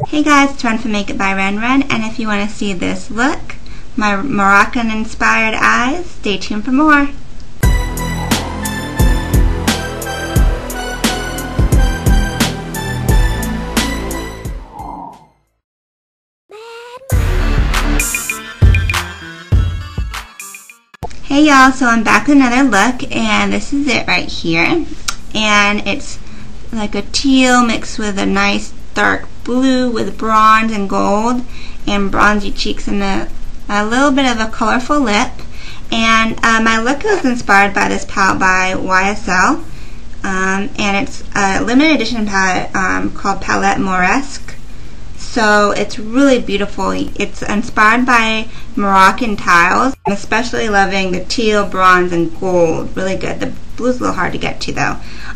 Hey guys, it's Run for Make It by Ren, and if you want to see this look, my Moroccan inspired eyes, stay tuned for more. Hey y'all, so I'm back with another look, and this is it right here. And it's like a teal mixed with a nice dark blue with bronze and gold and bronzy cheeks and a little bit of a colorful lip. And my look was inspired by this palette by YSL, and it's a limited edition palette called Palette Mauresque. So it's really beautiful. It's inspired by Moroccan tiles. I'm especially loving the teal, bronze, and gold. Really good. The blue's a little hard to get to though.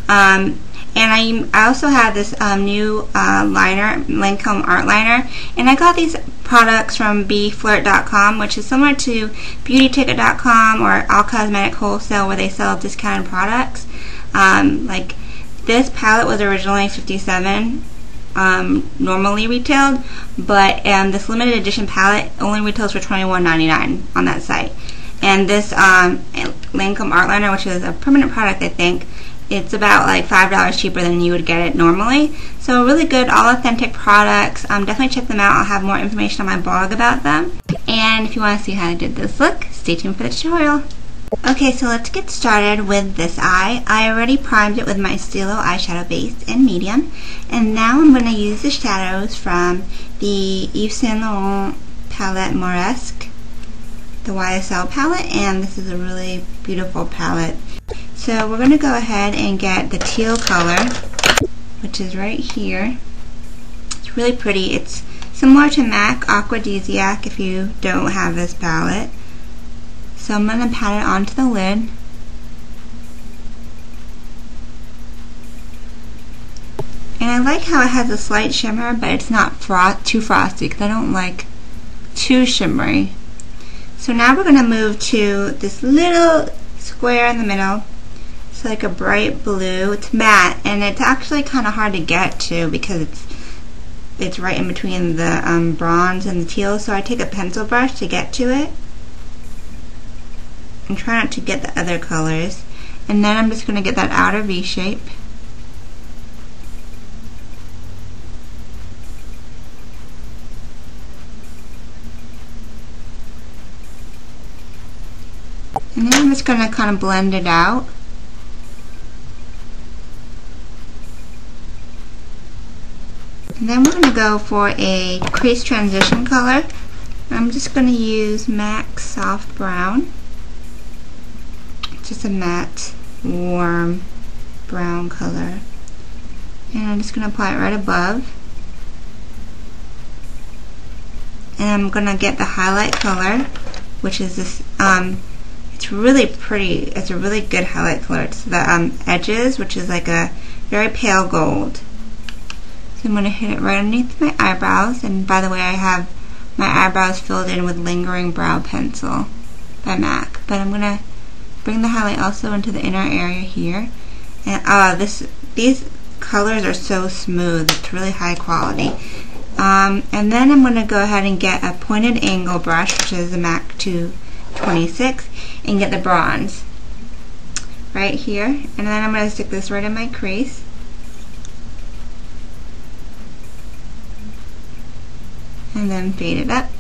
And I also have this new liner, Lancome art liner, and I got these products from bflirt.com, which is similar to beautyticket.com or All Cosmetic Wholesale, where they sell discounted products. Like this palette was originally $57, normally retailed, but this limited edition palette only retails for $21.99 on that site. And this Lancome art liner, which is a permanent product, I think, it's about like $5 cheaper than you would get it normally. So really good, all authentic products. Definitely check them out. I'll have more information on my blog about them. And if you want to see how I did this look, stay tuned for the tutorial. Okay, so let's get started with this eye. I already primed it with my Stilo eyeshadow base in medium. And now I'm going to use the shadows from the Yves Saint Laurent Palette Mauresque, the YSL palette, and this is a really beautiful palette. So we're going to go ahead and get the teal color, which is right here. It's really pretty. It's similar to MAC Aqua if you don't have this palette. So I'm going to pat it onto the lid. And I like how it has a slight shimmer, but it's not too frosty because I don't like too shimmery. So now we're going to move to this little square in the middle. It's like a bright blue. It's matte, and it's actually kind of hard to get to because it's right in between the bronze and the teal. So I take a pencil brush to get to it and try not to get the other colors. And then I'm just going to get that outer V shape. And then I'm just going to kind of blend it out. And then we're going to go for a crease transition color. I'm just going to use MAC Soft Brown. Just a matte, warm brown color. And I'm just going to apply it right above. And I'm going to get the highlight color, which is this, it's really pretty. It's a really good highlight color. It's the edges, which is like a very pale gold. So I'm going to hit it right underneath my eyebrows. And by the way, I have my eyebrows filled in with Lingering Brow Pencil by MAC. But I'm going to bring the highlight also into the inner area here. And these colors are so smooth. It's really high quality. And then I'm going to go ahead and get a pointed angle brush, which is the MAC 226, and get the bronze right here. And then I'm going to stick this right in my crease. And then fade it up.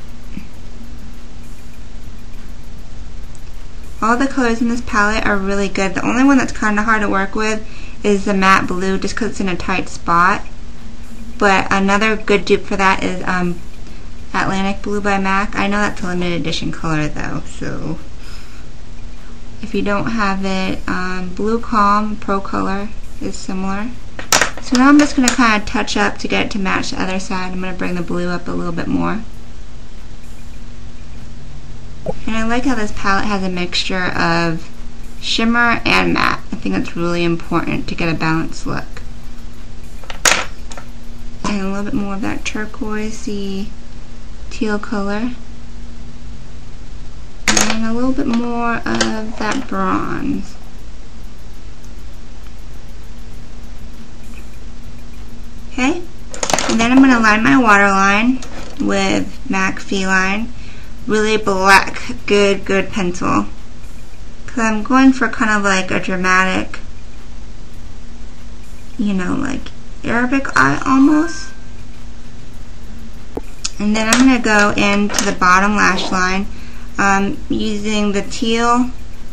All the colors in this palette are really good. The only one that's kind of hard to work with is the matte blue, just because it's in a tight spot. But another good dupe for that is Atlantic Blue by MAC. I know that's a limited edition color though, so if you don't have it, Blue Calm Pro Color is similar. So now I'm just going to kind of touch up to get it to match the other side. I'm going to bring the blue up a little bit more. And I like how this palette has a mixture of shimmer and matte. I think that's really important to get a balanced look. And a little bit more of that turquoisey teal color. And a little bit more of that bronze. Okay, And then I'm going to line my waterline with MAC Feline. Really black, good pencil. Because I'm going for kind of like a dramatic, you know, like Arabic eye almost. And then I'm going to go into the bottom lash line using the teal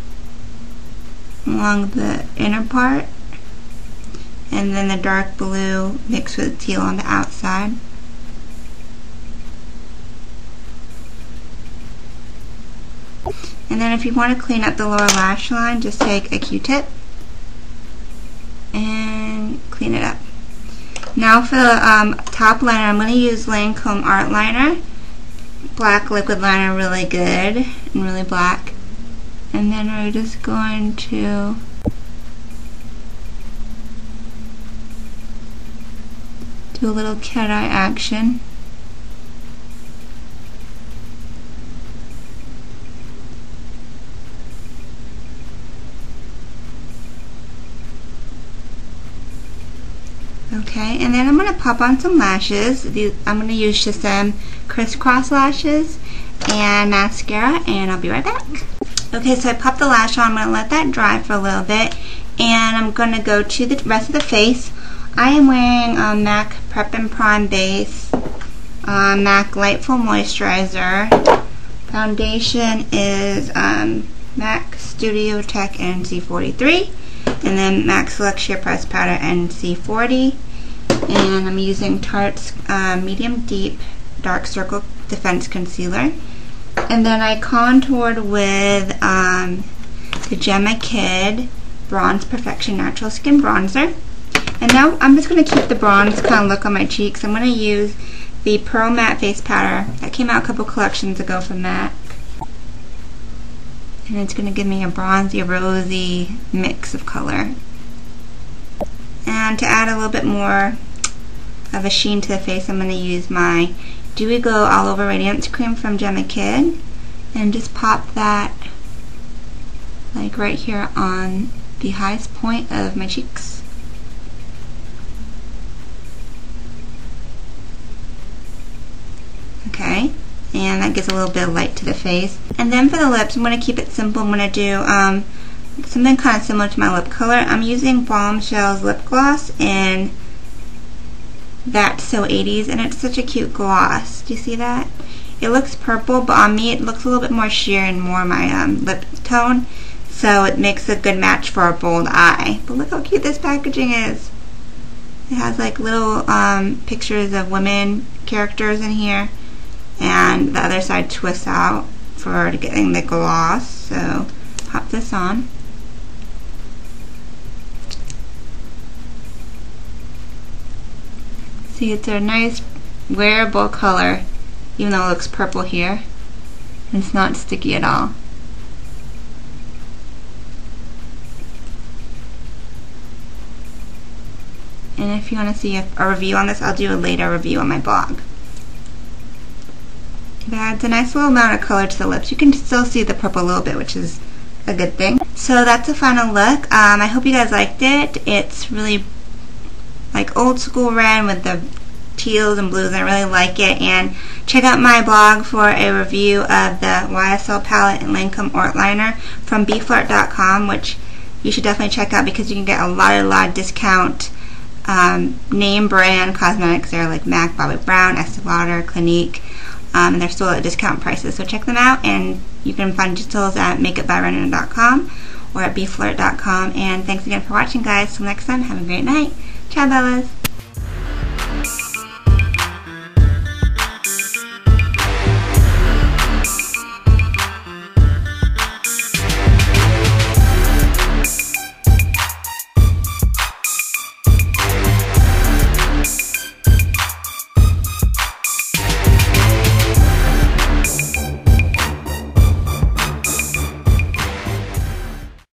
along the inner part, and then the dark blue mixed with teal on the outside. And then if you want to clean up the lower lash line, just take a Q-tip and clean it up. Now for the top liner, I'm going to use Lancome Art Liner. Black liquid liner, really good and really black. And then we're just going to do a little cat eye action. Okay, and then I'm going to pop on some lashes. I'm going to use just some crisscross lashes and mascara, and I'll be right back. Okay, so I popped the lash on. I'm going to let that dry for a little bit, and I'm going to go to the rest of the face. I am wearing a MAC Prep and Prime base, MAC Lightful Moisturizer. Foundation is MAC Studio Tech NC43. And then MAC Select Sheer Press Powder NC40, and I'm using Tarte's Medium Deep Dark Circle Defense Concealer. And then I contoured with the Gemma Kid Bronze Perfection Natural Skin Bronzer. And now I'm just going to keep the bronze kind of look on my cheeks. I'm going to use the Pearl Matte Face Powder that came out a couple collections ago from MAC. And it's going to give me a bronzy, rosy mix of color. And to add a little bit more of a sheen to the face, I'm going to use my Dewy Glow All Over Radiance Cream from Gemma Kid. And just pop that like right here on the highest point of my cheeks. Okay. And that gives a little bit of light to the face. And then for the lips, I'm going to keep it simple. I'm going to do something kind of similar to my lip color. I'm using Bombshell's lip gloss in That's So 80s, and it's such a cute gloss. Do you see that? It looks purple, but on me it looks a little bit more sheer and more my lip tone, so it makes a good match for a bold eye. But look how cute this packaging is. It has like little pictures of women characters in here, and the other side twists out for getting the gloss. So pop this on. See, it's a nice wearable color, even though it looks purple here. And it's not sticky at all. And if you want to see a review on this, I'll do a later review on my blog. It adds a nice little amount of color to the lips. You can still see the purple a little bit, which is a good thing. So that's the final look. I hope you guys liked it. It's really like old school red with the teals and blues. I really like it. And check out my blog for a review of the YSL palette and Lancome Art Liner from bflirt.com, which you should definitely check out because you can get a lot of discount name brand cosmetics there, like MAC, Bobbi Brown, Estee Lauder, Clinique, and they're still at discount prices. So check them out, and you can find details at makeupbyrenna.com or at bflirt.com. And thanks again for watching, guys. Till next time, have a great night. Ciao, Bellas.